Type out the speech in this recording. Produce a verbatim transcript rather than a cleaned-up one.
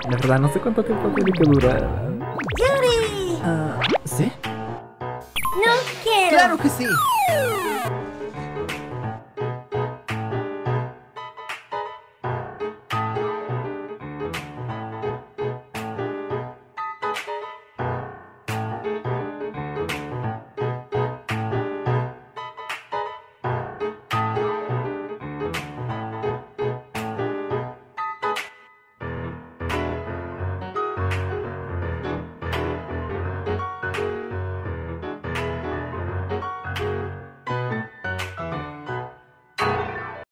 La verdad, no sé cuánto tiempo tiene que durar. ¡Yuri! Ah, ¿sí? ¡No quiero! ¡Claro que sí!